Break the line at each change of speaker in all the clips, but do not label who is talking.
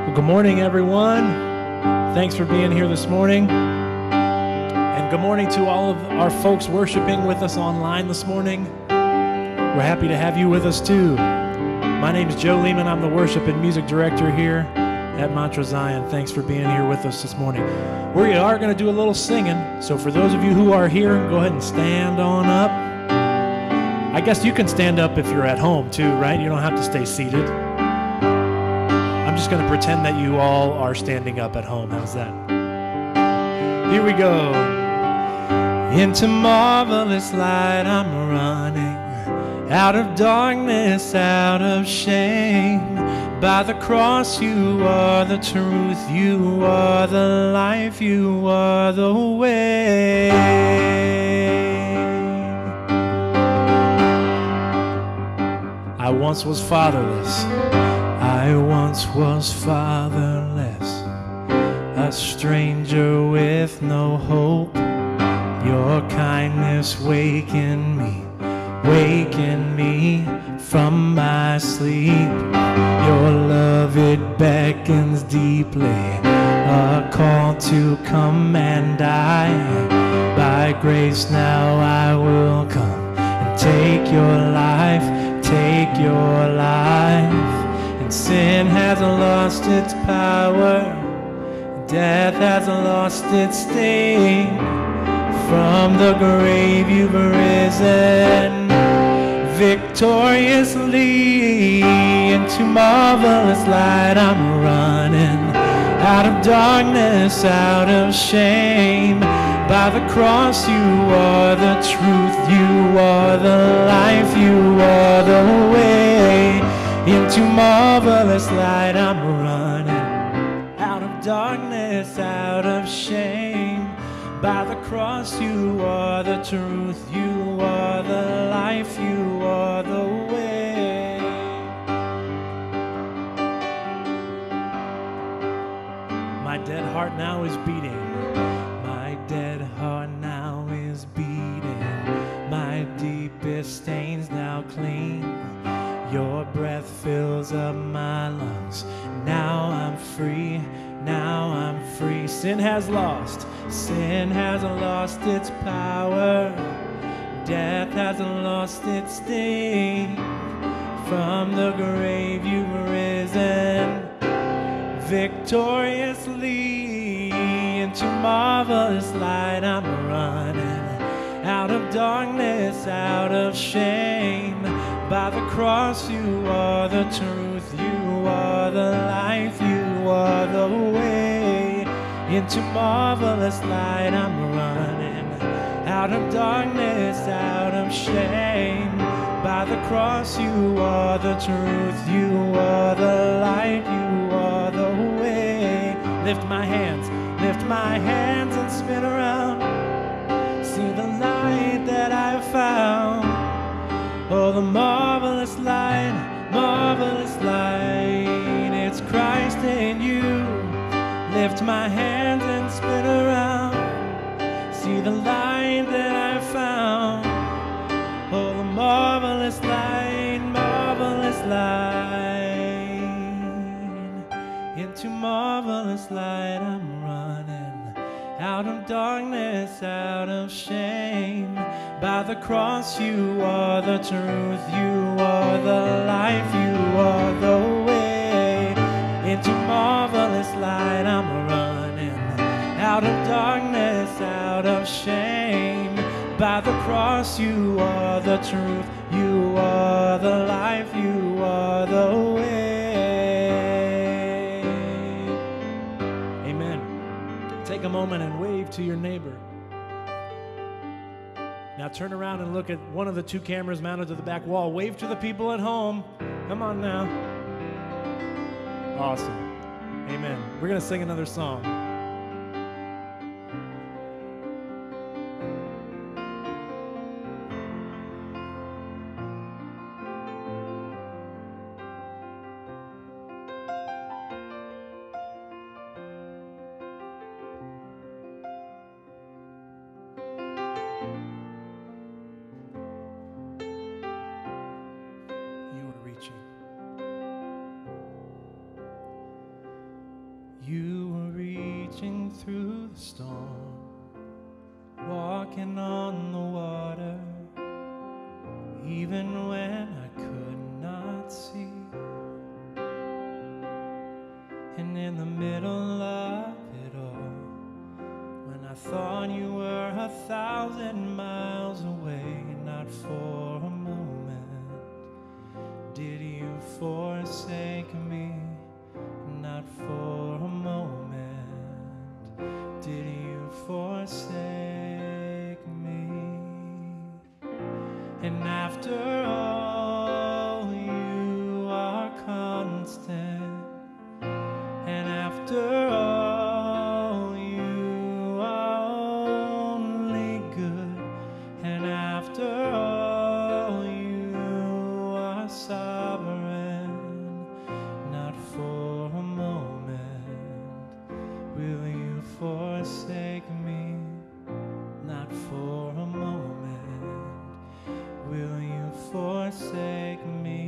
Well, good morning, everyone. Thanks for being here this morning. And good morning to all of our folks worshiping with us online this morning. We're happy to have you with us, too. My name is Joe Lehman. I'm the worship and music director here at Mantra Zion. Thanks for being here with us this morning. We are going to do a little singing. So for those of you who are here, go ahead and stand on up. I guess you can stand up if you're at home, too, right? You don't have to stay seated. I'm just going to pretend that you all are standing up at home. How's that? Here we go. Into marvelous light I'm running, out of darkness, out of shame. By the cross you are the truth, you are the life, you are the way. I once was fatherless, I once was fatherless, a stranger with no hope. Your kindness wakened me from my sleep. Your love, it beckons deeply, a call to come and die. By grace now I will come and take your life, take your life. And sin hasn't lost its power, death hasn't lost its sting. From the grave you've risen victoriously. Into marvelous light I'm running, out of darkness, out of shame. By the cross you are the truth, you are the life, you are the way. Into marvelous light I'm running, out of darkness, out of shame. By the cross you are the truth, you are the life, you are the way. My dead heart now is beating, my dead heart now is beating. My deepest stains now clean, your breath fills up my lungs. Now I'm free, now I'm free. Sin hasn't lost its power, death hasn't lost its sting. From the grave you've risen victoriously. Into marvelous light I'm running, out of darkness, out of shame. By the cross you are the truth, you are the life, you are the way. Into marvelous light I'm running, out of darkness, out of shame. By the cross you are the truth, you are the light, you are the way. Lift my hands and spin around. See the light that I found. Oh, the marvelous light, it's Christ in you. Lift my hands and spin around. See the light that I found. Oh, the marvelous light, marvelous light. Into marvelous light I'm running, out of darkness, out of shame. By the cross you are the truth, you are the life, you are the way. Into marvelous light I'm running, out of darkness, out of shame. By the cross you are the truth, you are the life, you are the way. Amen. Take a moment and wave to your neighbor. Now turn around and look at one of the two cameras mounted to the back wall. Wave to the people at home. Come on now. Awesome. Amen. We're going to sing another song. marching through the storm, walking on the water, even when I could not see. And in the middle of it all, when I thought you were 1,000 miles away, not for a moment did you forsake me. Not for a moment did you forsake me. And after all, you are constant. And after all, you are only good. And after all, you are sovereign. Not for a moment will you forsake me. Not for a moment will you forsake me.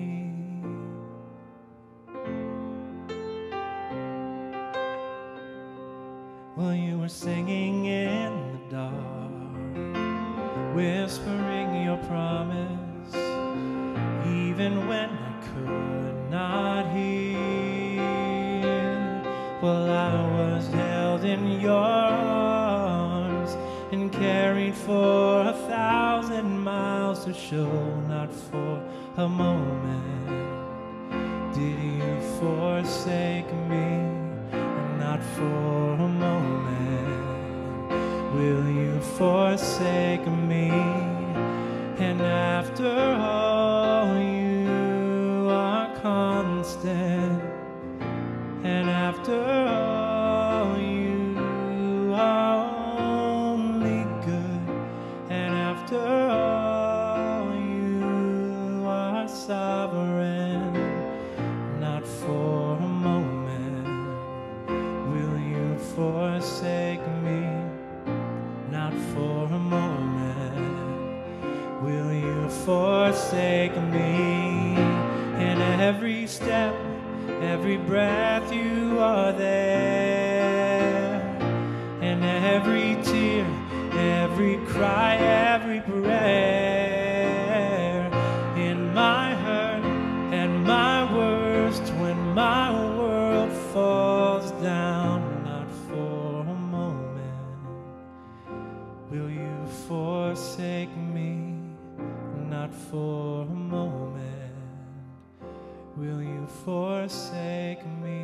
Well, you were singing in the dark, whispering your promise, even when I could not hear. Well, I was held in your arms and carried for 1,000 miles to show. Not for a moment did you forsake me. Not for a moment will you forsake me. And after all, you are constant. And after all, you are only good. And after all, you are sovereign. Not for a moment will you forsake me. Not for a moment will you forsake me. And every step, every breath, you are there. And every tear, every cry, every prayer, in my hurt and my worst, when my world falls down. Not for a moment will you forsake me. Not for a moment will you forsake me.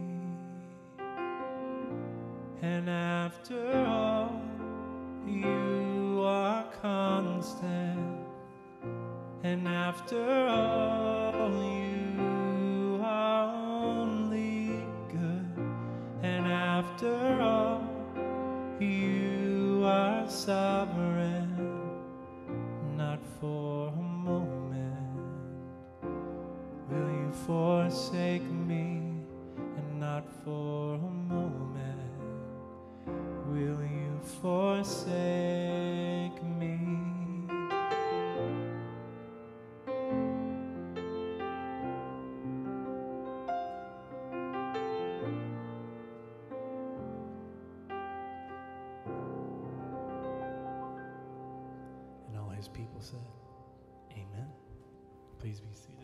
And after all, you are constant. And after all, you are only good. And after all, you are sovereign. Not for a moment will you forsake me. And not for a moment will you forsake me. And all his people said, amen. Please be seated.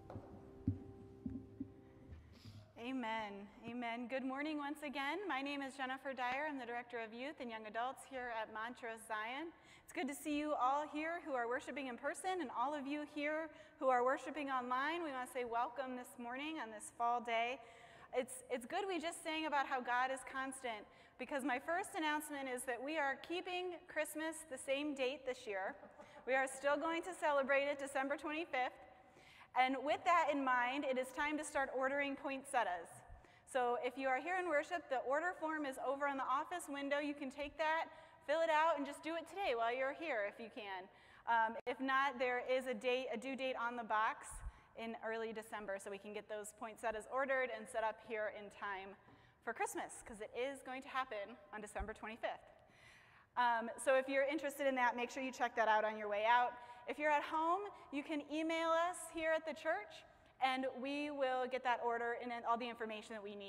Amen. Amen. Good morning once again. My name is Jennifer Dyer. I'm the Director of Youth and Young Adults here at Montrose Zion. It's good to see you all here who are worshiping in person, and all of you here who are worshiping online. We want to say welcome this morning on this fall day. It's good we just sang about how God is constant, because my first announcement is that we are keeping Christmas the same date this year. We are still going to celebrate it December 25th. And with that in mind, it is time to start ordering poinsettias. So if you are here in worship, the order form is over in the office window. You can take that, fill it out, and just do it today while you're here if you can. If not, there is a due date on the box in early December, so we can get those poinsettias ordered and set up here in time for Christmas, because it is going to happen on December 25th. So if you're interested in that, make sure you check that out on your way out. If you're at home, you can email us here at the church, and we will get that order and all the information that we need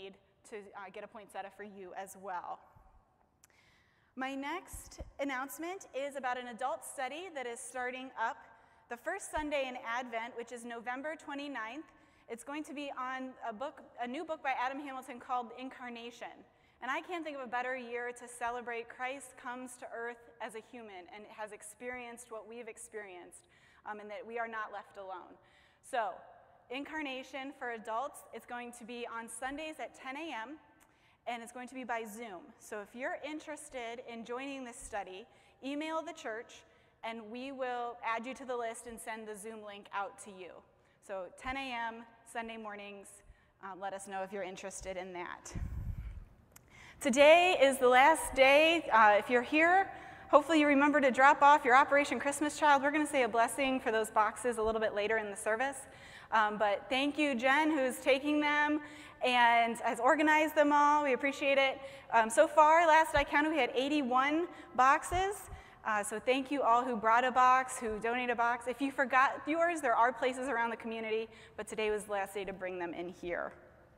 to get a poinsettia for you as well. My next announcement is about an adult study that is starting up the first Sunday in Advent, which is November 29th. It's going to be on a new book by Adam Hamilton called Incarnation. And I can't think of a better year to celebrate Christ comes to earth as a human and has experienced what we've experienced, and that we are not left alone. So, Incarnation for adults, it's going to be on Sundays at 10 a.m., and it's going to be by Zoom. So if you're interested in joining this study, email the church, and we will add you to the list and send the Zoom link out to you. So 10 a.m. Sunday mornings, let us know if you're interested in that. Today is the last day. If you're here, hopefully you remember to drop off your Operation Christmas Child. We're going to say a blessing for those boxes a little bit later in the service. But thank you, Jen, who's taking them and has organized them all. We appreciate it. So far, last I counted, we had 81 boxes. So thank you all who brought a box, who donated a box. If you forgot yours, there are places around the community, but today was the last day to bring them in here.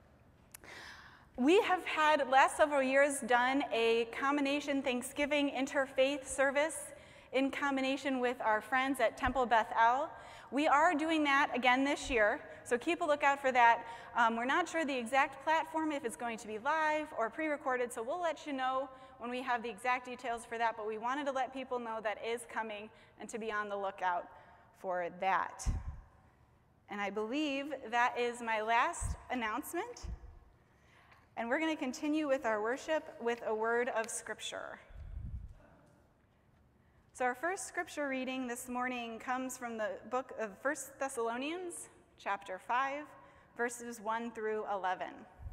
We have had, last several years, done a combination Thanksgiving interfaith service in combination with our friends at Temple Beth El. We are doing that again this year, so keep a lookout for that. We're not sure the exact platform, if it's going to be live or pre-recorded, so we'll let you know when we have the exact details for that, but we wanted to let people know that is coming and to be on the lookout for that. And I believe that is my last announcement. And we're going to continue with our worship with a word of scripture. So our first scripture reading this morning comes from the book of 1 Thessalonians, chapter 5, verses 1 through 11.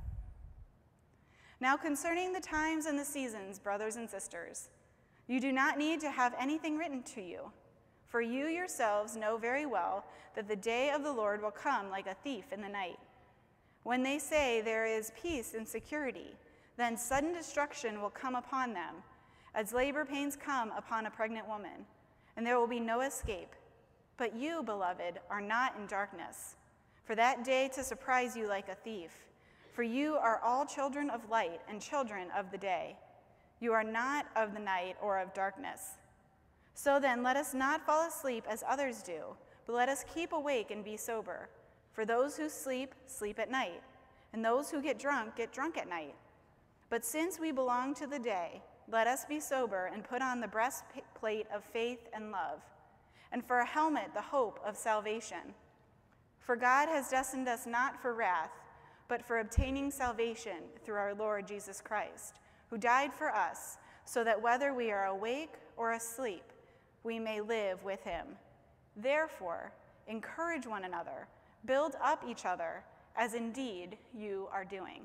Now concerning the times and the seasons, brothers and sisters, you do not need to have anything written to you, for you yourselves know very well that the day of the Lord will come like a thief in the night. When they say there is peace and security, then sudden destruction will come upon them, as labor pains come upon a pregnant woman, and there will be no escape. But you, beloved, are not in darkness, for that day to surprise you like a thief. For you are all children of light and children of the day. You are not of the night or of darkness. So then, let us not fall asleep as others do, but let us keep awake and be sober. For those who sleep, sleep at night, and those who get drunk at night. But since we belong to the day, let us be sober and put on the breastplate of faith and love, and for a helmet, the hope of salvation. For God has destined us not for wrath, but for obtaining salvation through our Lord Jesus Christ, who died for us, so that whether we are awake or asleep, we may live with him. Therefore, encourage one another, build up each other, as indeed you are doing.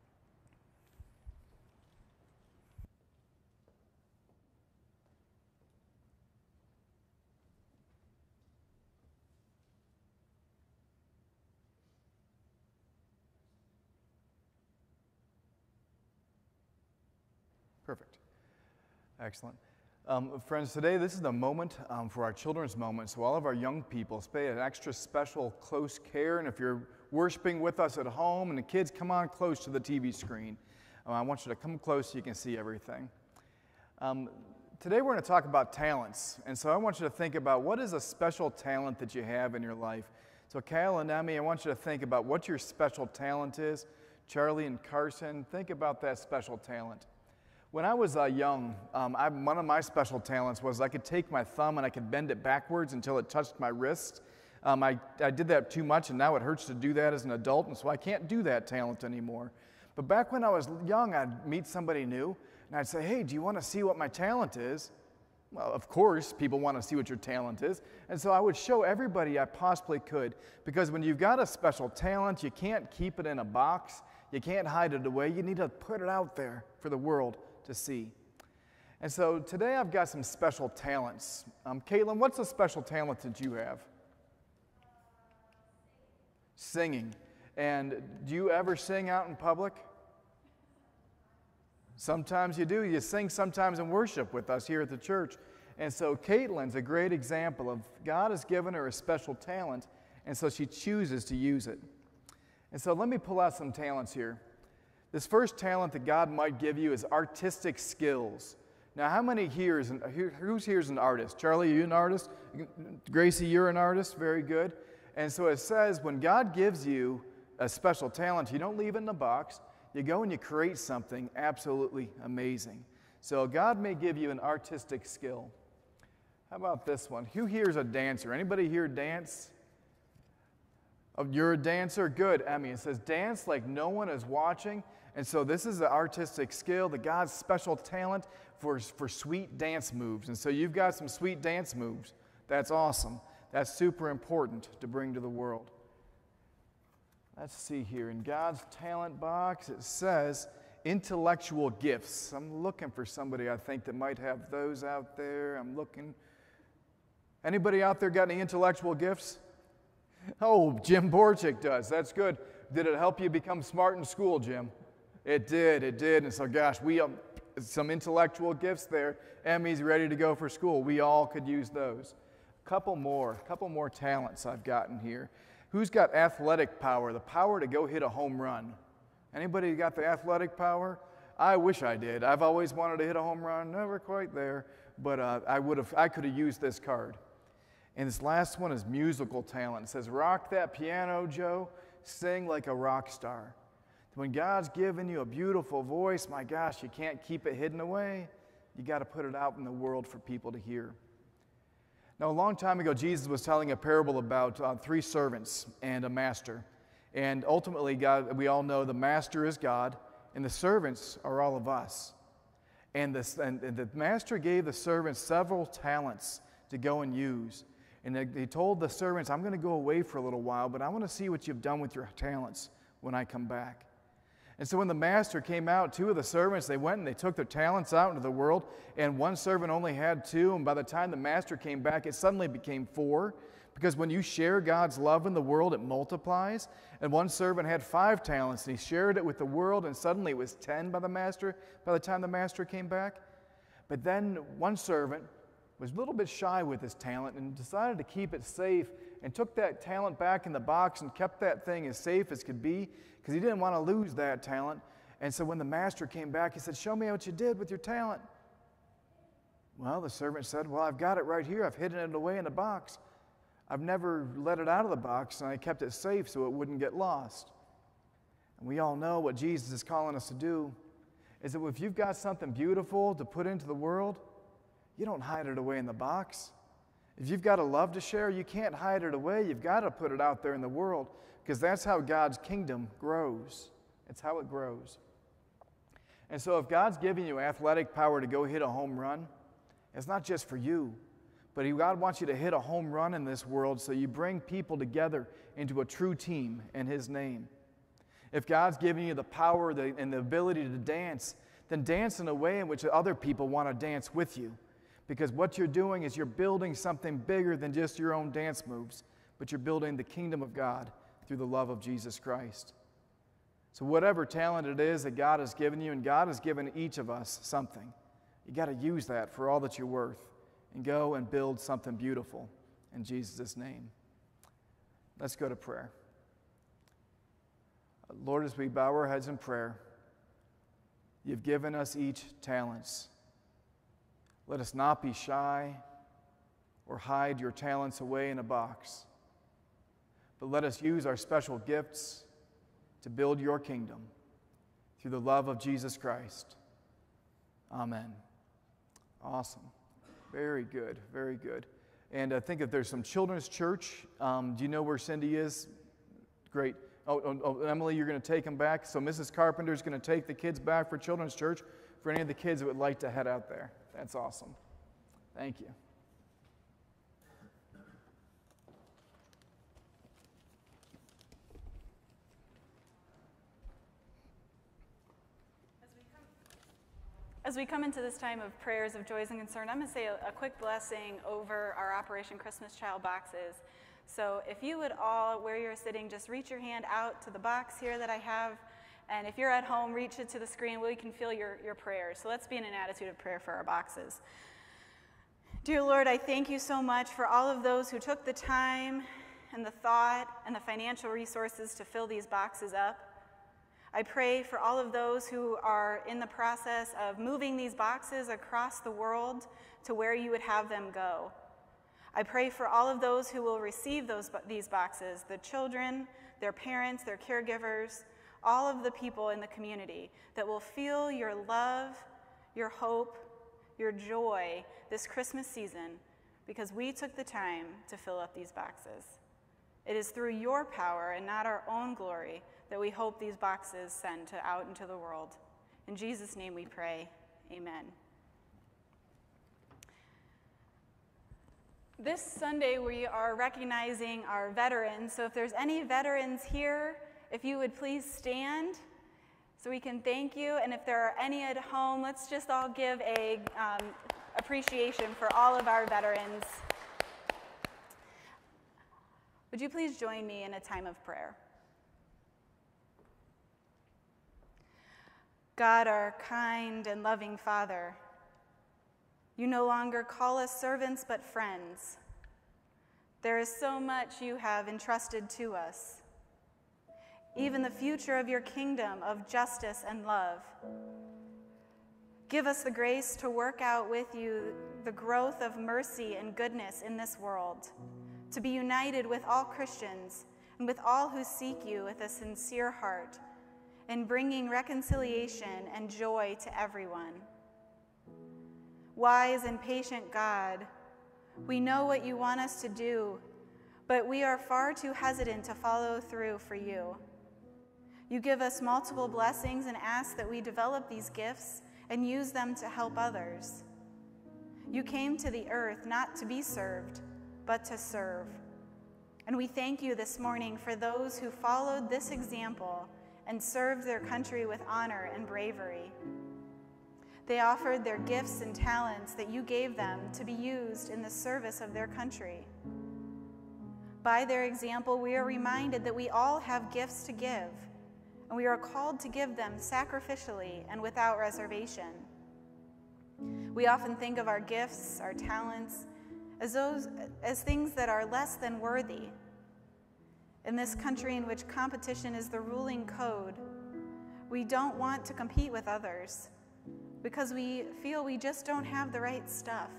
Perfect. Excellent. Friends, today this is the moment for our children's moment. So all of our young people pay an extra special close care. And if you're worshiping with us at home and the kids, come on close to the TV screen. I want you to come close so you can see everything. Today we're going to talk about talents. And so I want you to think about what is a special talent that you have in your life. So Cal and Emmy, I want you to think about what your special talent is. Charlie and Carson, think about that special talent. When I was young, one of my special talents was I could take my thumb and I could bend it backwards until it touched my wrist. I did that too much, and now it hurts to do that as an adult, and so I can't do that talent anymore. But back when I was young, I'd meet somebody new, and I'd say, hey, do you want to see what my talent is? Well, of course, people want to see what your talent is. And so I would show everybody I possibly could, because when you've got a special talent, you can't keep it in a box. You can't hide it away. You need to put it out there for the world to see. And so today I've got some special talents. Caitlin, what's a special talent that you have? Singing. And do you ever sing out in public? Sometimes you do. You sing sometimes in worship with us here at the church. And so Caitlin's a great example of God has given her a special talent, and so she chooses to use it. And so let me pull out some talents here. This first talent that God might give you is artistic skills. Now, how many here is who's here is an artist? Charlie, are you an artist? Gracie, you're an artist? Very good. And so it says when God gives you a special talent, you don't leave it in a box. You go and you create something absolutely amazing. So God may give you an artistic skill. How about this one? Who here is a dancer? Anybody here dance? Oh, you're a dancer? Good, Emmy. It says dance like no one is watching. And so this is the artistic skill, the God's special talent for sweet dance moves. And so you've got some sweet dance moves. That's awesome. That's super important to bring to the world. Let's see here. In God's talent box, it says intellectual gifts. I'm looking for somebody, I think, that might have those out there. I'm looking. Anybody out there got any intellectual gifts? Oh, Jim Borchik does. That's good. Did it help you become smart in school, Jim? It did. And so, gosh, we some intellectual gifts there. Emmy's ready to go for school. We all could use those. Couple more talents I've gotten here. Who's got athletic power? The power to go hit a home run. Anybody got the athletic power? I wish I did. I've always wanted to hit a home run. Never quite there, but I could have used this card. And this last one is musical talent. It says, rock that piano, Joe. Sing like a rock star. When God's given you a beautiful voice, my gosh, you can't keep it hidden away. You got to put it out in the world for people to hear. Now, a long time ago, Jesus was telling a parable about 3 servants and a master. And ultimately, God, we all know the master is God, and the servants are all of us. And the master gave the servants several talents to go and use. And he told the servants, I'm going to go away for a little while, but I want to see what you've done with your talents when I come back. And so when the master came out, 2 of the servants, they went and they took their talents out into the world, and one servant only had 2, and by the time the master came back, it suddenly became 4, because when you share God's love in the world, it multiplies. And one servant had 5 talents, and he shared it with the world, and suddenly it was 10 by the time the master came back. But then one servant was a little bit shy with his talent and decided to keep it safe and took that talent back in the box and kept that thing as safe as could be because he didn't want to lose that talent. And so when the master came back, he said, show me what you did with your talent. Well, the servant said, well, I've got it right here. I've hidden it away in the box. I've never let it out of the box, and I kept it safe so it wouldn't get lost. And we all know what Jesus is calling us to do is that if you've got something beautiful to put into the world, you don't hide it away in the box. If you've got a love to share, you can't hide it away. You've got to put it out there in the world because that's how God's kingdom grows. It's how it grows. And so if God's giving you athletic power to go hit a home run, it's not just for you, but God wants you to hit a home run in this world so you bring people together into a true team in His name. If God's giving you the power and the ability to dance, then dance in a way in which other people want to dance with you. Because what you're doing is you're building something bigger than just your own dance moves, but you're building the kingdom of God through the love of Jesus Christ. So whatever talent it is that God has given you, and God has given each of us something, you got to use that for all that you're worth and go and build something beautiful in Jesus' name. Let's go to prayer. Lord, as we bow our heads in prayer, you've given us each talents. Let us not be shy or hide your talents away in a box, but let us use our special gifts to build your kingdom through the love of Jesus Christ. Amen. Awesome. Very good, very good. And I think if there's some children's church, do you know where Cindy is? Great. Oh, Emily, you're going to take them back. So Mrs. Carpenter is going to take the kids back for children's church for any of the kids that would like to head out there. That's awesome. Thank you.
As we come into this time of prayers of joys and concern, I'm going to say a quick blessing over our Operation Christmas Child boxes. So if you would all, where you're sitting, just reach your hand out to the box here that I have. And if you're at home, reach it to the screen where we can feel your prayers. So let's be in an attitude of prayer for our boxes. Dear Lord, I thank you so much for all of those who took the time and the thought and the financial resources to fill these boxes up. I pray for all of those who are in the process of moving these boxes across the world to where you would have them go. I pray for all of those who will receive these boxes, the children, their parents, their caregivers, all of the people in the community that will feel your love, your hope, your joy this Christmas season because we took the time to fill up these boxes. It is through your power and not our own glory that we hope these boxes send out into the world. In Jesus' name we pray, amen. This Sunday we are recognizing our veterans, so if there's any veterans here, if you would please stand so we can thank you, and if there are any at home, let's just all give a appreciation for all of our veterans. Would you please join me in a time of prayer? God, our kind and loving Father, you no longer call us servants but friends. There is so much you have entrusted to us, even the future of your kingdom of justice and love. Give us the grace to work out with you the growth of mercy and goodness in this world, to be united with all Christians and with all who seek you with a sincere heart, and bringing reconciliation and joy to everyone. Wise and patient God, we know what you want us to do, but we are far too hesitant to follow through for you. You give us multiple blessings and ask that we develop these gifts and use them to help others. You came to the earth not to be served, but to serve. And we thank you this morning for those who followed this example and served their country with honor and bravery. They offered their gifts and talents that you gave them to be used in the service of their country. By their example, we are reminded that we all have gifts to give, and we are called to give them sacrificially and without reservation. We often think of our gifts, our talents, as things that are less than worthy. In this country in which competition is the ruling code, we don't want to compete with others because we feel we just don't have the right stuff.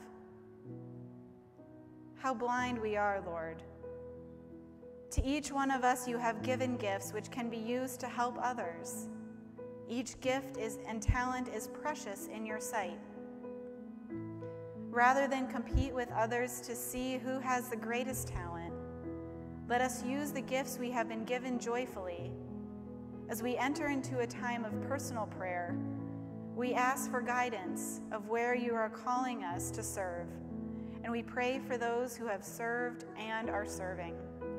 How blind we are, Lord. To each one of us, you have given gifts which can be used to help others. Each gift and talent is precious in your sight. Rather than compete with others to see who has the greatest talent, let us use the gifts we have been given joyfully. As we enter into a time of personal prayer, we ask for guidance of where you are calling us to serve, and we pray for those who have served and are serving.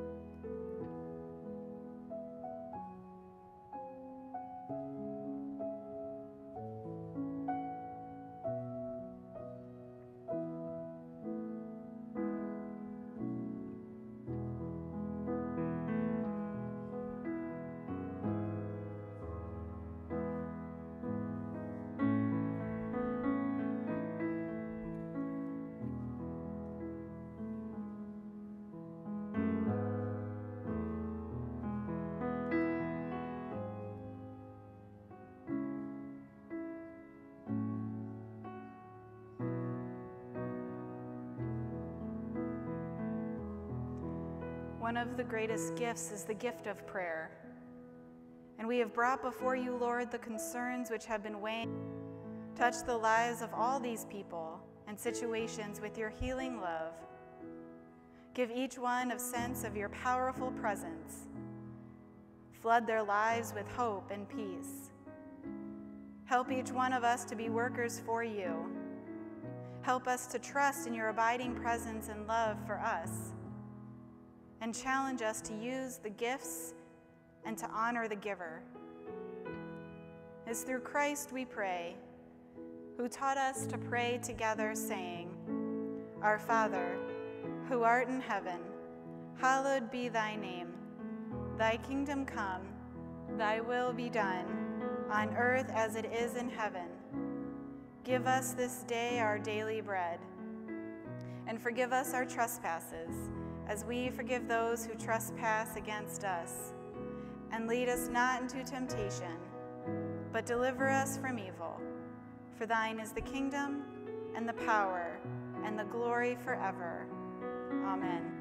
One of the greatest gifts is the gift of prayer. And we have brought before you, Lord, the concerns which have been weighing. Touch the lives of all these people and situations with your healing love. Give each one a sense of your powerful presence. Flood their lives with hope and peace. Help each one of us to be workers for you. Help us to trust in your abiding presence and love for us. And challenge us to use the gifts and to honor the giver. It's through Christ we pray, who taught us to pray together, saying, Our Father, who art in heaven, hallowed be thy name. Thy kingdom come, thy will be done, on earth as it is in heaven. Give us this day our daily bread, and forgive us our trespasses, as we forgive those who trespass against us. and lead us not into temptation, but deliver us from evil. For thine is the kingdom, and the power, and the glory forever. Amen.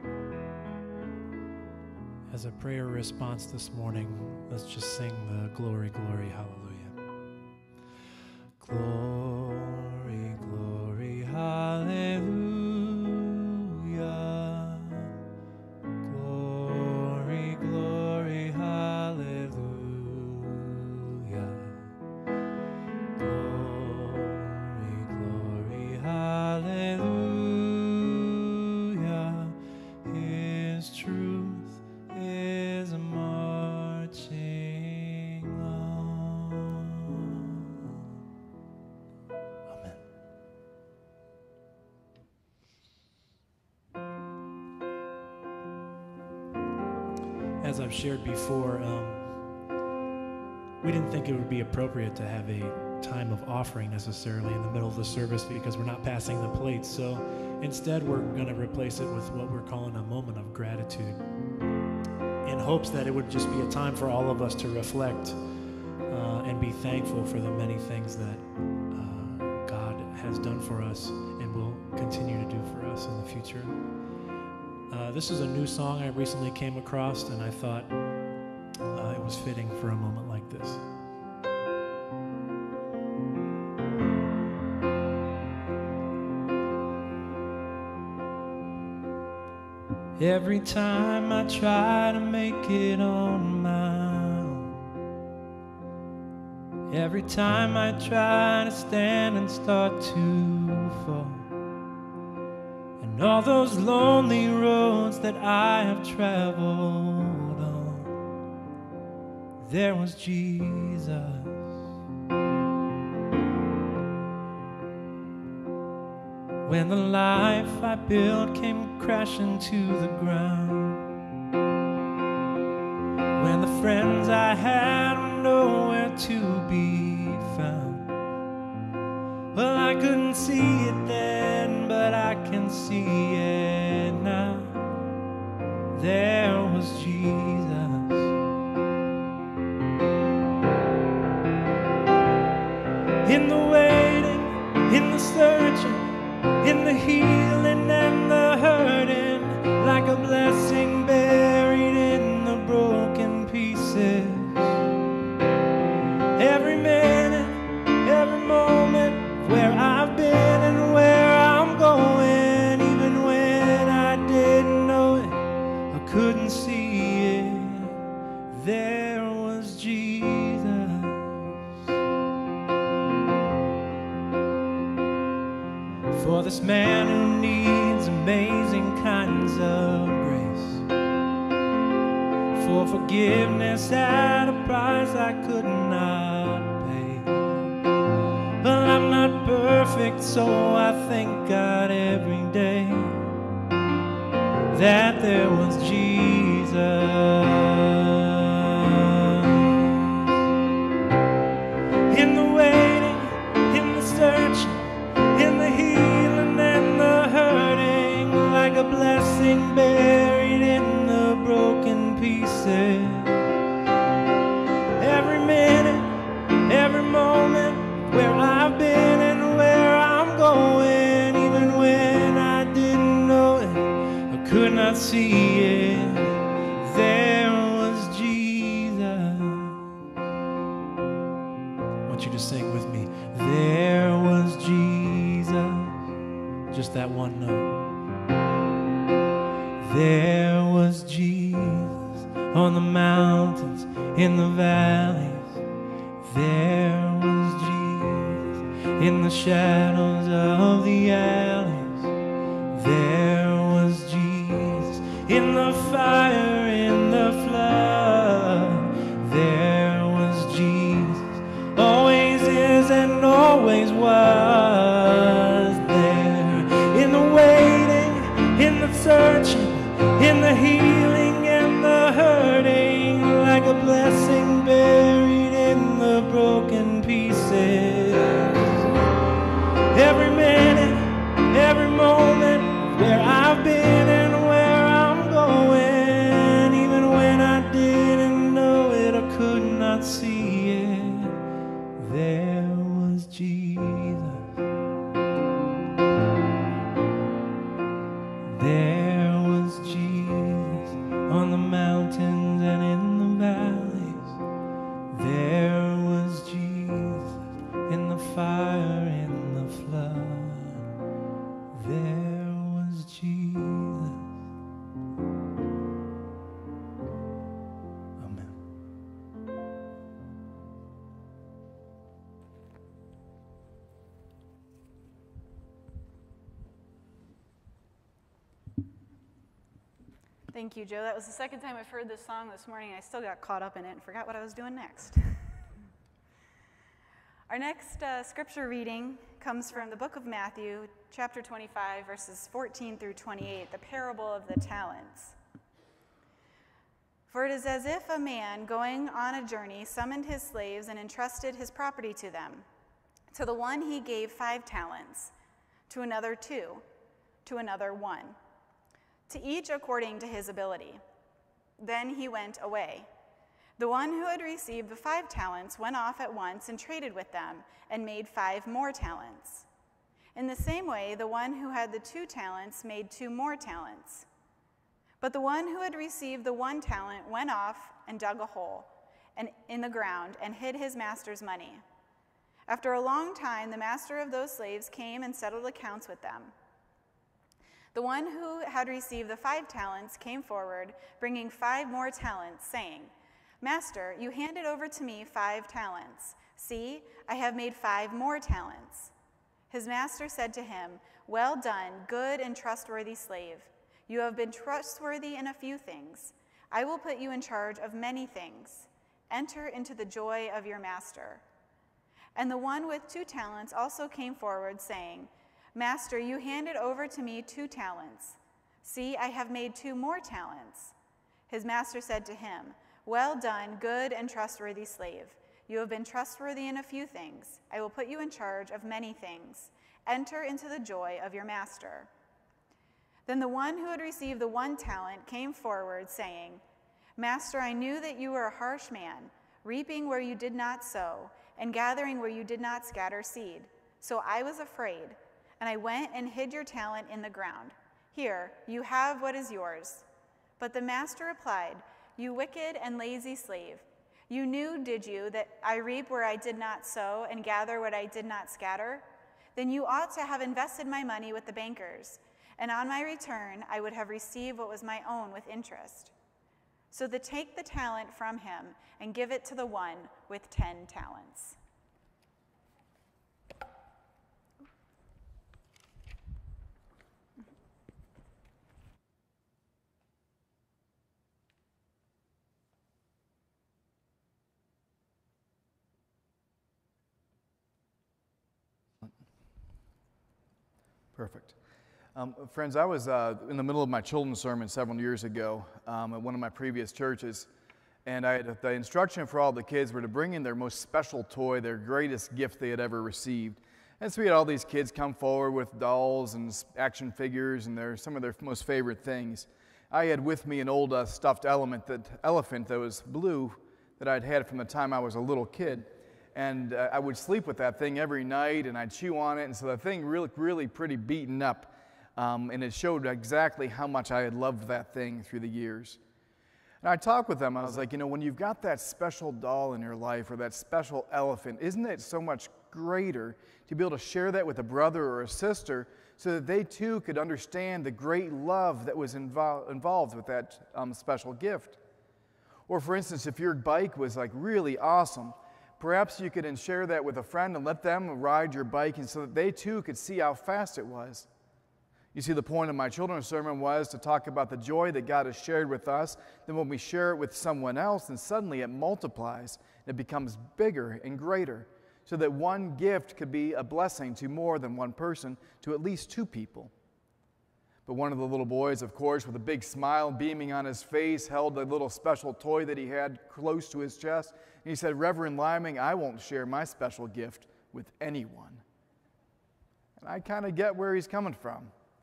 As a prayer response this morning, let's just sing the glory, glory, hallelujah. Glory, glory, hallelujah. Glory, glory, hallelujah. Glory, glory, hallelujah. His truth is marching on. Amen. As I've shared before, we didn't think it would be appropriate to have a time of offering necessarily in the middle of the service because we're not passing the plates. So instead, we're going to replace it with what we're calling a moment of gratitude, in hopes that it would just be a time for all of us to reflect and be thankful for the many things that God has done for us and will continue to do for us in the future. This is a new song I recently came across, and I thought it was fitting for a moment like this. Every time I try to make it on my own, every time I try to stand and start to fall, and all those lonely roads that I have traveled on, there was Jesus. When the life I built came crashing to the ground, when the friends I had were nowhere to be found, well, I couldn't see it then, but I can see it now. There was Jesus. In the waiting, in the searching, in the healing and the hurting, like a blessing buried in the broken pieces. Every minute, every moment, where I've been and where I'm going, even when I didn't know it, I couldn't see it, there was Jesus. For this man who needs amazing kinds of grace, for forgiveness at a price I could not pay. But I'm not perfect, so I thank God every day that there was Jesus. In the waiting, in the searching, in the healing and the hurting, like a blessing buried in the broken pieces. Every minute, every moment, where I've been and where I'm going, even when I didn't know it, I could not see it, there was Jesus. I want you to sing with me, there was Jesus. Just that one note. There was Jesus on the mountains, in the valleys. There was Jesus in the shadows of the alleys. There was Jesus in the fire, in the flood. There was Jesus, always is and always was there. In the waiting, in the searching, in the healing and the hurting, like a blessing buried in the broken pieces. Every minute, every moment, where I've been and where I'm going, not see it, there was Jesus. There was Jesus on the mountains and in the valleys. There was Jesus in the fire, in the flood. There was Jesus. Amen.
Thank you, Joe. That was the second time I've heard this song this morning. I still got caught up in it and forgot what I was doing next. Our next scripture reading comes from the book of Matthew, chapter 25, verses 14 through 28, the parable of the talents. For it is as if a man going on a journey summoned his slaves and entrusted his property to them. To the one he gave 5 talents, to another 2, to another 1, to each according to his ability. Then he went away. The one who had received the 5 talents went off at once and traded with them and made 5 more talents. In the same way, the one who had the 2 talents made 2 more talents. But the one who had received the 1 talent went off and dug a hole in the ground and hid his master's money. After a long time, the master of those slaves came and settled accounts with them. The one who had received the 5 talents came forward, bringing 5 more talents, saying, Master, you handed over to me 5 talents. See, I have made 5 more talents. His master said to him, Well done, good and trustworthy slave. You have been trustworthy in a few things. I will put you in charge of many things. Enter into the joy of your master. And the one with 2 talents also came forward, saying, Master, you handed over to me 2 talents. See, I have made 2 more talents. His master said to him, Well done, good and trustworthy slave. You have been trustworthy in a few things. I will put you in charge of many things. Enter into the joy of your master. Then the one who had received the 1 talent came forward, saying, Master, I knew that you were a harsh man, reaping where you did not sow, and gathering where you did not scatter seed. So I was afraid, and I went and hid your talent in the ground. Here, you have what is yours. But the master replied, You wicked and lazy slave. You knew, did you, that I reap where I did not sow and gather what I did not scatter? Then you ought to have invested my money with the bankers, and on my return I would have received what was my own with interest. So take the talent from him and give it to the one with 10 talents.
Perfect. Friends, I was in the middle of my children's sermon several years ago at one of my previous churches, and the instruction for all the kids were to bring in their most special toy, their greatest gift they had ever received. And so we had all these kids come forward with dolls and action figures and some of their most favorite things. I had with me an old stuffed elephant that was blue that I'd had from the time I was a little kid. And I would sleep with that thing every night, and I'd chew on it, and so the thing really pretty beaten up. And it showed exactly how much I had loved that thing through the years. And I talked with them, I was like, when you've got that special doll in your life or that special elephant, isn't it so much greater to be able to share that with a brother or a sister so that they too could understand the great love that was involved with that special gift? Or for instance, if your bike was like really awesome, perhaps you could share that with a friend and let them ride your bike and so that they too could see how fast it was. You see, the point of my children's sermon was to talk about the joy that God has shared with us. Then when we share it with someone else, then suddenly it multiplies. It becomes bigger and greater so that one gift could be a blessing to more than one person, to at least 2 people. But one of the little boys, of course, with a big smile beaming on his face, held a little special toy that he had close to his chest. And he said, Reverend Liming, I won't share my special gift with anyone. And I kind of get where he's coming from.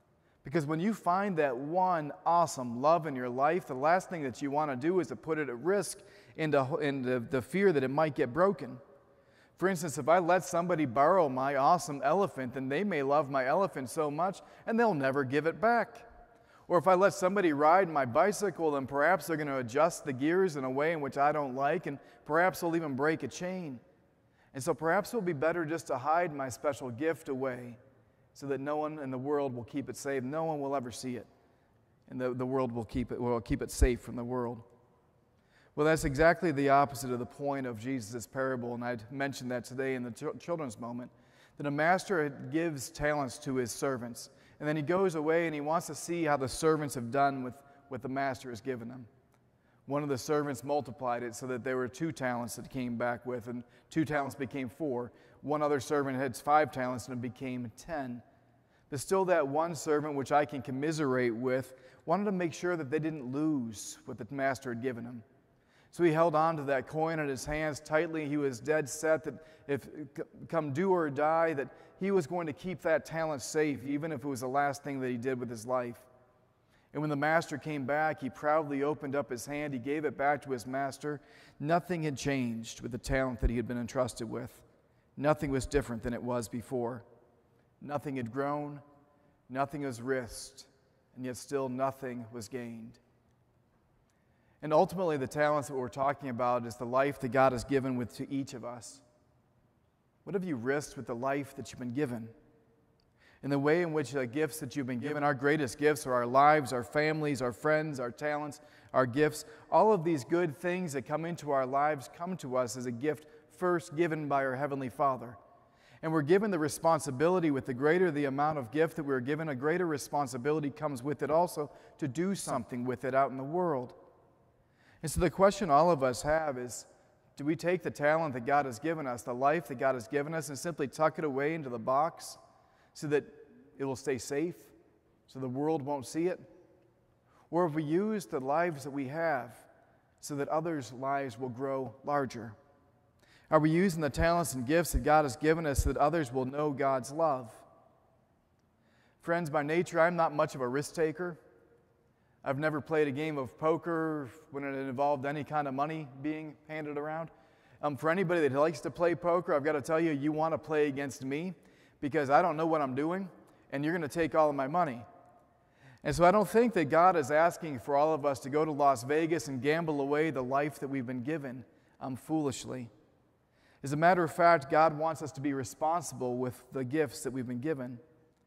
Because when you find that one awesome love in your life, the last thing that you want to do is to put it at risk into the fear that it might get broken. For instance, if I let somebody borrow my awesome elephant, then they may love my elephant so much and they'll never give it back. Or if I let somebody ride my bicycle, then perhaps they're going to adjust the gears in a way in which I don't like, and perhaps they'll even break a chain. And so perhaps it will be better just to hide my special gift away so that no one in the world will keep it safe. No one will ever see it. And the world will keep it safe from the world. Well, that's exactly the opposite of the point of Jesus' parable, and I mentioned that today in the children's moment, that a master gives talents to his servants, and then he goes away and he wants to see how the servants have done with what the master has given them. One of the servants multiplied it so that there were 2 talents that came back with, and 2 talents became 4. One other servant had 5 talents and it became 10. But still that one servant, which I can commiserate with, wanted to make sure that they didn't lose what the master had given him. So he held on to that coin in his hands tightly. He was dead set that if come do or die, that he was going to keep that talent safe, even if it was the last thing that he did with his life. And when the master came back, he proudly opened up his hand. He gave it back to his master. Nothing had changed with the talent that he had been entrusted with. Nothing was different than it was before. Nothing had grown, nothing was risked, and yet still nothing was gained. And ultimately, the talents that we're talking about is the life that God has given to each of us. What have you risked with the life that you've been given? In the way in which the gifts that you've been given, our greatest gifts are our lives, our families, our friends, our talents, our gifts. All of these good things that come into our lives come to us as a gift first given by our Heavenly Father. And we're given the responsibility, with the greater the amount of gift that we're given, a greater responsibility comes with it also to do something with it out in the world. And so the question all of us have is, do we take the talent that God has given us, the life that God has given us, and simply tuck it away into the box so that it will stay safe, so the world won't see it? Or have we used the lives that we have so that others' lives will grow larger? Are we using the talents and gifts that God has given us so that others will know God's love? Friends, by nature, I'm not much of a risk taker. I've never played a game of poker when it involved any kind of money being handed around. For anybody that likes to play poker, I've got to tell you, you want to play against me because I don't know what I'm doing, and you're going to take all of my money. And so I don't think that God is asking for all of us to go to Las Vegas and gamble away the life that we've been given foolishly. As a matter of fact, God wants us to be responsible with the gifts that we've been given.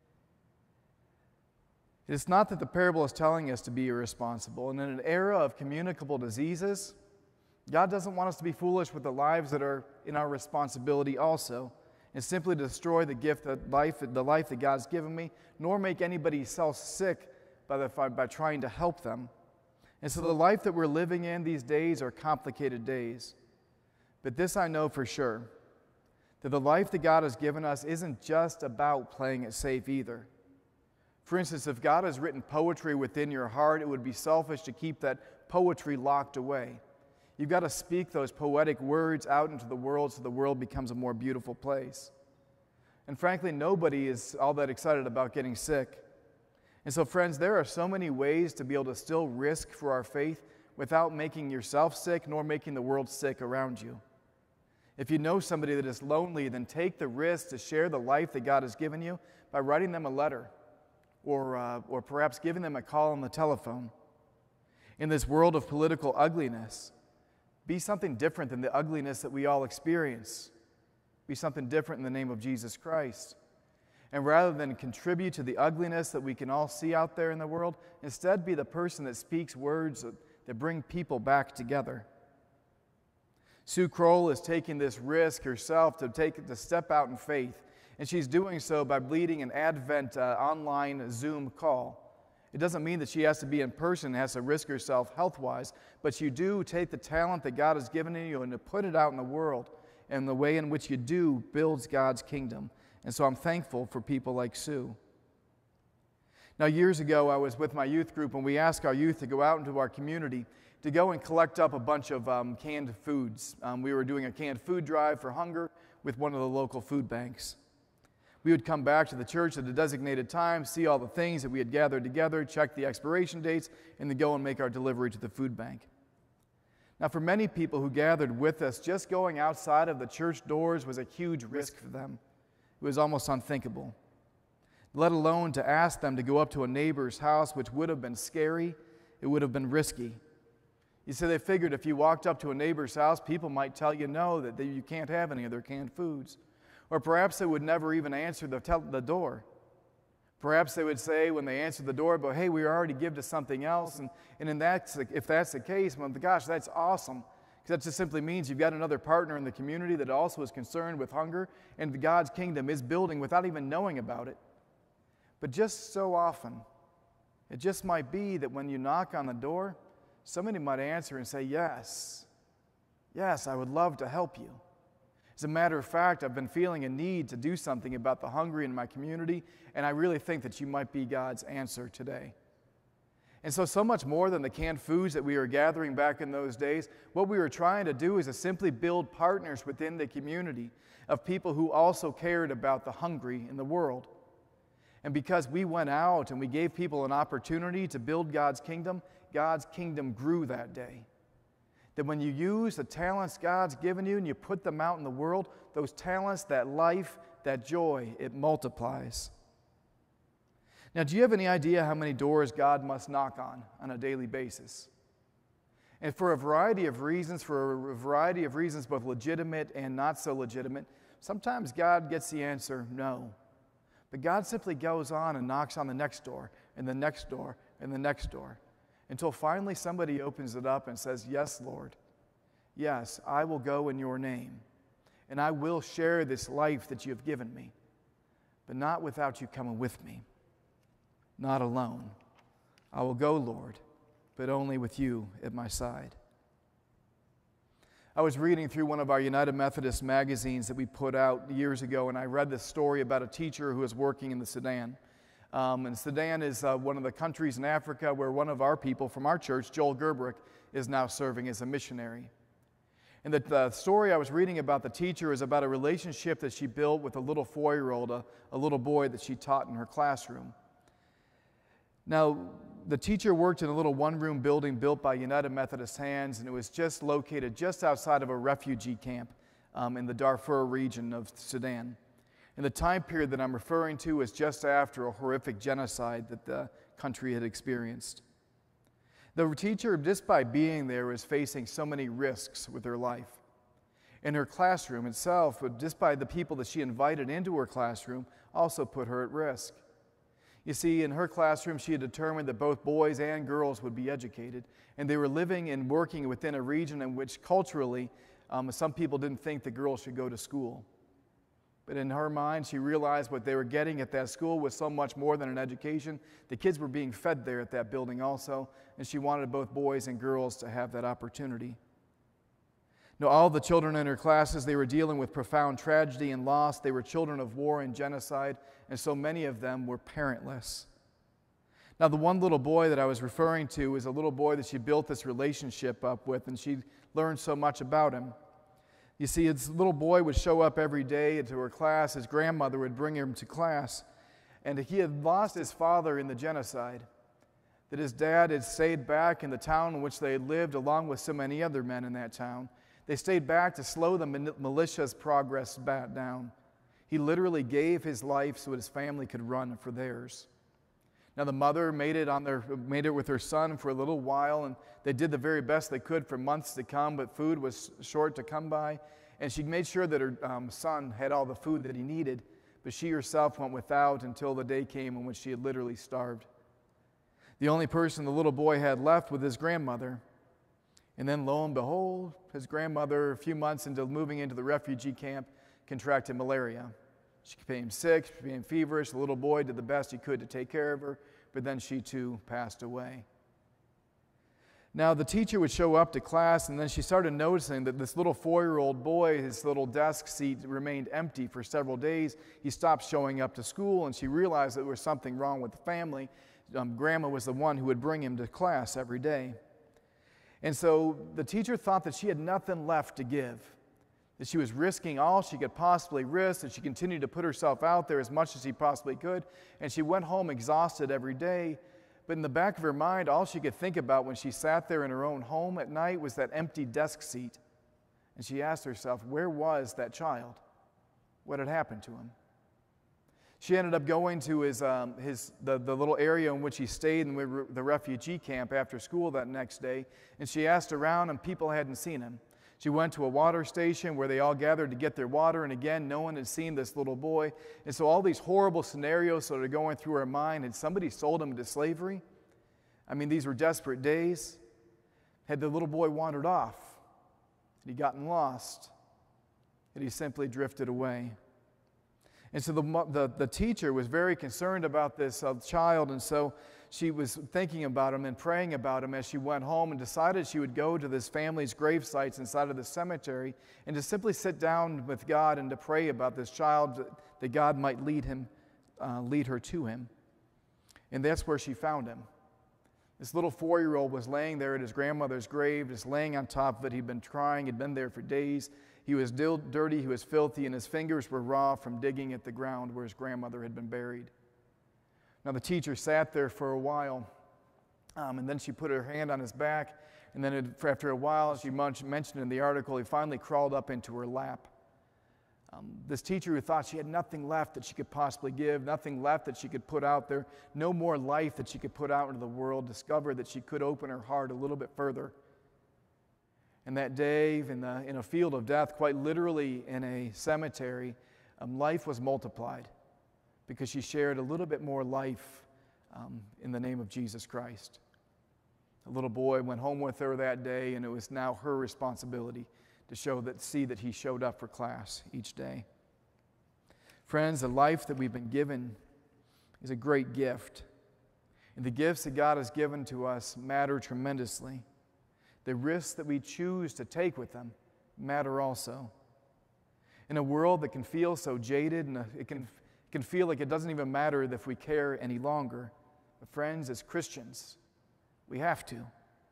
It's not that the parable is telling us to be irresponsible. And in an era of communicable diseases, God doesn't want us to be foolish with the lives that are in our responsibility also, and simply destroy the life that God's given me, nor make anybody else sick by trying to help them. And so the life that we're living in these days are complicated days. But this I know for sure, that the life that God has given us isn't just about playing it safe either. For instance, if God has written poetry within your heart, it would be selfish to keep that poetry locked away. You've got to speak those poetic words out into the world so the world becomes a more beautiful place. And frankly, nobody is all that excited about getting sick. And so, friends, there are so many ways to be able to still risk for our faith without making yourself sick nor making the world sick around you. If you know somebody that is lonely, then take the risk to share the life that God has given you by writing them a letter or perhaps giving them a call on the telephone. In this world of political ugliness, be something different than the ugliness that we all experience. Be something different in the name of Jesus Christ. And rather than contribute to the ugliness that we can all see out there in the world, instead be the person that speaks words that bring people back together. Sue Kroll is taking this risk herself to step out in faith, and she's doing so by leading an Advent online Zoom call. It doesn't mean that she has to be in person and has to risk herself health-wise, but you do take the talent that God has given you and to put it out in the world, and the way in which you do builds God's kingdom. And so I'm thankful for people like Sue. Now, years ago, I was with my youth group, and we asked our youth to go out into our community to go and collect up a bunch of canned foods. We were doing a canned food drive for hunger with one of the local food banks. We would come back to the church at a designated time, see all the things that we had gathered together, check the expiration dates, and then go and make our delivery to the food bank. Now, for many people who gathered with us, just going outside of the church doors was a huge risk for them. It was almost unthinkable, let alone to ask them to go up to a neighbor's house, which would have been scary. It would have been risky. You see, they figured if you walked up to a neighbor's house, people might tell you no, that you can't have any of their canned foods. Or perhaps they would never even answer the door. Perhaps they would say when they answered the door, but hey, we already give to something else. And if that's the case, well, gosh, that's awesome. Because that just simply means you've got another partner in the community that also is concerned with hunger, and God's kingdom is building without even knowing about it. But just so often, it just might be that when you knock on the door, somebody might answer and say, yes, I would love to help you. As a matter of fact, I've been feeling a need to do something about the hungry in my community, and I really think that you might be God's answer today. And so much more than the canned foods that we were gathering back in those days, what we were trying to do is to simply build partners within the community of people who also cared about the hungry in the world. And because we went out and we gave people an opportunity to build God's kingdom grew that day. That when you use the talents God's given you and you put them out in the world, those talents, that life, that joy, it multiplies. Now, do you have any idea how many doors God must knock on a daily basis? And for a variety of reasons, both legitimate and not so legitimate, sometimes God gets the answer, no. But God simply goes on and knocks on the next door, and the next door, and the next door, until finally somebody opens it up and says, yes, Lord. Yes, I will go in your name, and I will share this life that you have given me, but not without you coming with me. Not alone. I will go, Lord, but only with you at my side. I was reading through one of our United Methodist magazines that we put out years ago, and I read this story about a teacher who was working in the Sudan. And Sudan is one of the countries in Africa where one of our people from our church, Joel Gerbrick, is now serving as a missionary. And the story I was reading about the teacher is about a relationship that she built with a little 4-year-old, a little boy that she taught in her classroom. Now, the teacher worked in a little one-room building built by United Methodist hands, and it was just located just outside of a refugee camp in the Darfur region of Sudan. And the time period that I'm referring to was just after a horrific genocide that the country had experienced. The teacher, just by being there, was facing so many risks with her life. In her classroom itself, just by the people that she invited into her classroom, also put her at risk. You see, in her classroom, she had determined that both boys and girls would be educated, and they were living and working within a region in which culturally, some people didn't think that girls should go to school. But in her mind, she realized what they were getting at that school was so much more than an education. The kids were being fed there at that building also, and she wanted both boys and girls to have that opportunity. Now, all the children in her classes, they were dealing with profound tragedy and loss. They were children of war and genocide, and so many of them were parentless. Now, the one little boy that I was referring to is a little boy that she built this relationship up with, and she learned so much about him. You see, this little boy would show up every day to her class. His grandmother would bring him to class, and he had lost his father in the genocide, that his dad had stayed back in the town in which they had lived along with so many other men in that town. They stayed back to slow the militia's progress back down. He literally gave his life so his family could run for theirs. Now, the mother made it with her son for a little while, and they did the very best they could for months to come, but food was short to come by, and she made sure that her son had all the food that he needed, but she herself went without until the day came in which she had literally starved. The only person the little boy had left was his grandmother. And then, lo and behold, his grandmother, a few months into moving into the refugee camp, contracted malaria. She became sick, she became feverish. The little boy did the best he could to take care of her, but then she too passed away. Now, the teacher would show up to class, and then she started noticing that this little 4-year-old boy, his little desk seat remained empty for several days. He stopped showing up to school, and she realized that there was something wrong with the family. Grandma was the one who would bring him to class every day. And so the teacher thought that she had nothing left to give, that she was risking all she could possibly risk, that she continued to put herself out there as much as she possibly could, and she went home exhausted every day. But in the back of her mind, all she could think about when she sat there in her own home at night was that empty desk seat. And she asked herself, where was that child? What had happened to him? She ended up going to the little area in which he stayed in the refugee camp after school that next day, and she asked around, and people hadn't seen him. She went to a water station where they all gathered to get their water, and again, no one had seen this little boy. And so all these horrible scenarios that are going through her mind, had somebody sold him into slavery? I mean, these were desperate days. Had the little boy wandered off? Had he gotten lost? Had he simply drifted away? And so the teacher was very concerned about this child, and so she was thinking about him and praying about him as she went home, and decided she would go to this family's grave sites inside of the cemetery and to simply sit down with God and to pray about this child, that God might lead her to him. And that's where she found him. This little 4-year-old was laying there at his grandmother's grave, just laying on top of it. He'd been crying, had been there for days. He was dirty, he was filthy, and his fingers were raw from digging at the ground where his grandmother had been buried. Now, the teacher sat there for a while, and then she put her hand on his back, and then after a while, she mentioned in the article, he finally crawled up into her lap. This teacher who thought she had nothing left that she could possibly give, nothing left that she could put out there, no more life that she could put out into the world, discovered that she could open her heart a little bit further. And that day, in a field of death, quite literally in a cemetery, life was multiplied because she shared a little bit more life in the name of Jesus Christ. A little boy went home with her that day, and it was now her responsibility to see that he showed up for class each day. Friends, the life that we've been given is a great gift. And the gifts that God has given to us matter tremendously. The risks that we choose to take with them matter also. In a world that can feel so jaded, and it can feel like it doesn't even matter if we care any longer. But friends, as Christians, we have to.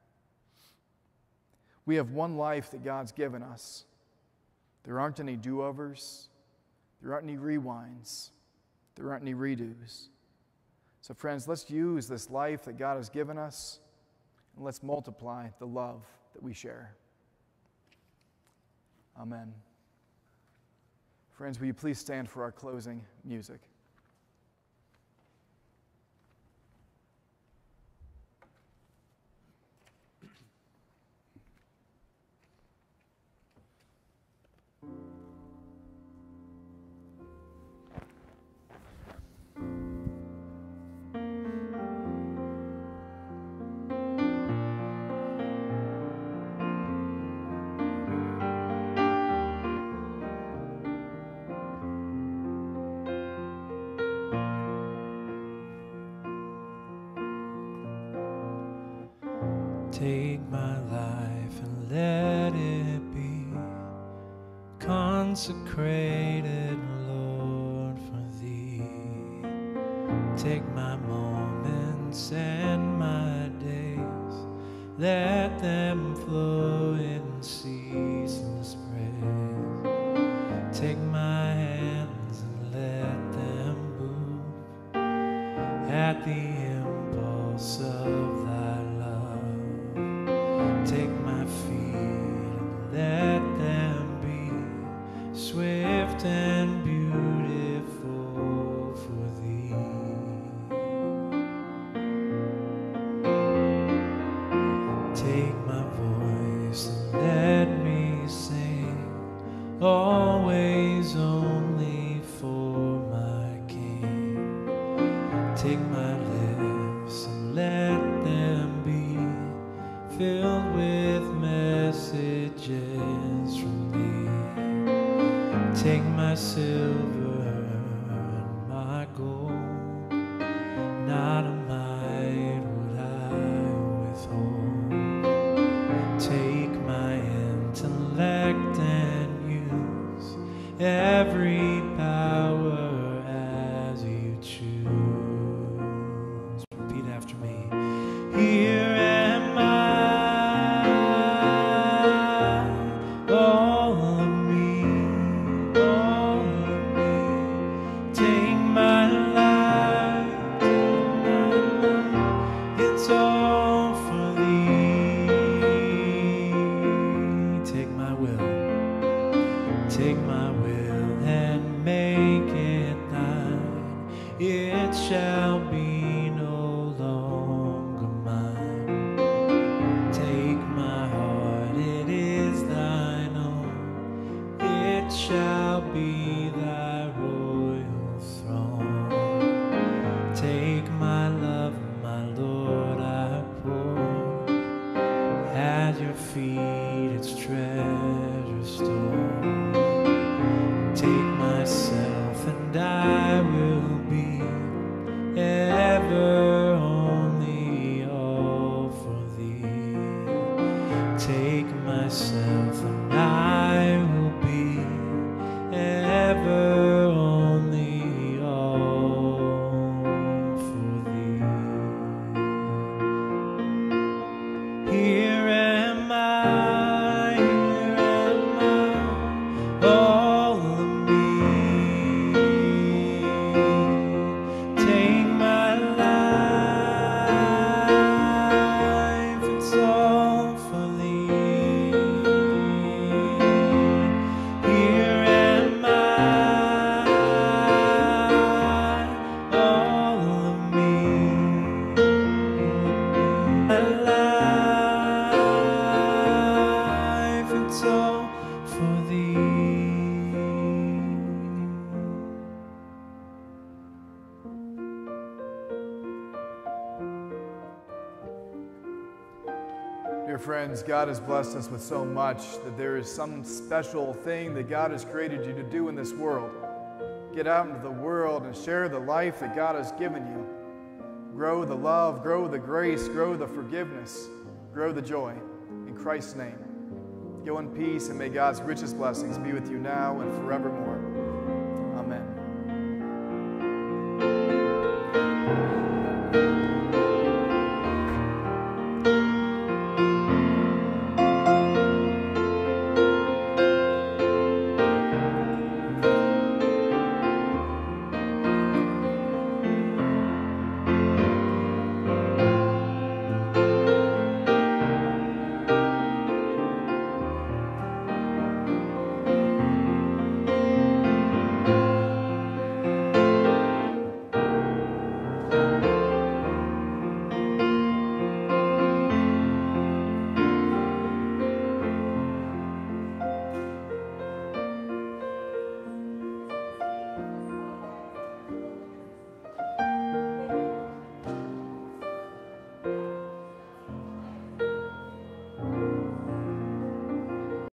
We have one life that God's given us. There aren't any do-overs. There aren't any rewinds. There aren't any redos. So friends, let's use this life that God has given us, and let's multiply the love that we share. Amen. Friends, will you please stand for our closing music?
Take my life and let it be consecrated, Lord, for Thee. Take my moments and my days, let them flow in ceaseless praise. Take my hands and let them move at the impulse of Thy love. Take my feet and let them be swift and beautiful for Thee. Take my voice and let me sing, always only for my King. Take my lips and let them be filled with messages from Thee. Take my silver and my gold, not a mite would I withhold. Take my intellect and use every power as You choose. Repeat after me. Here am I, all of me. Take my will and make it thine. It shall be no longer mine. Take my heart, it is thine own. It shall be thy royal throne. Take my love, my Lord, I pour at your feet its treasure store. Take myself and I will be ever only all for thee. Take myself and I will be ever only all for thee. Here am I, all of me. Take my life, it's all for thee. Here am I, all of me. My life, it's all for thee.
Dear friends, God has blessed us with so much that there is some special thing that God has created you to do in this world. Get out into the world and share the life that God has given you. Grow the love, grow the grace, grow the forgiveness, grow the joy. In Christ's name, go in peace, and may God's richest blessings be with you now and forevermore.